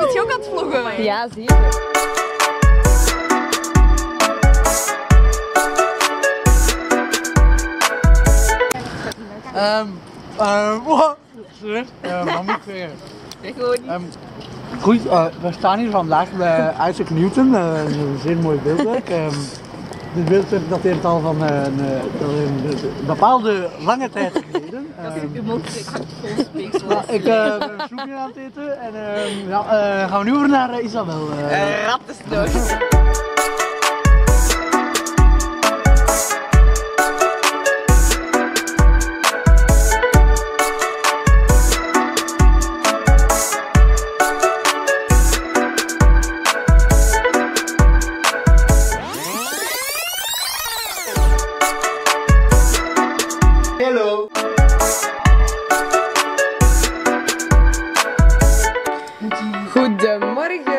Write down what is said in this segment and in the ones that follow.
Moet je ook aan het vloggen? Ja, zeker. Wat moet ik zeggen? Ik gewoon niet. Goed, we staan hier vandaag bij Isaac Newton, een zeer mooi beeldwerk. Dit beeldwerk dateert al van een bepaalde lange tijd geleden. Je mond hangt vol speeksel. Ik ben een snoepje aan het eten en gaan we nu over naar Isabel. Rattensnoot. Hallo. Goedemorgen.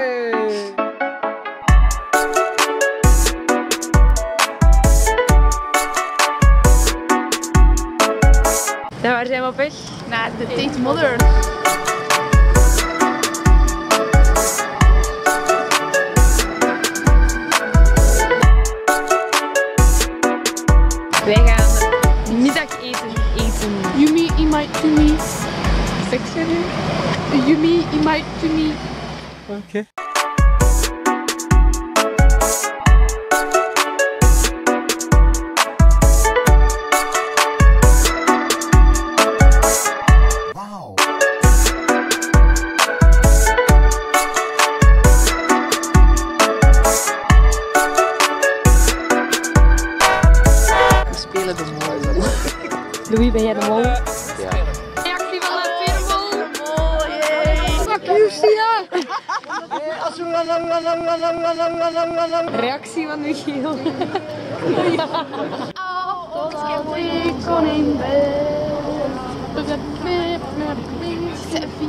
Nou, waar zijn we op weg? Naar de Tate Modern. Wij gaan middageten eten. Yumi imai tumi. Zeg je nu? Yumi imai tumi. Oké. Spelen de mol. Louis, ben jij de mol? Reactie van de firmol. Fuck you, Sia! Reactie. Reactie van Michiel. Ik kon in bed.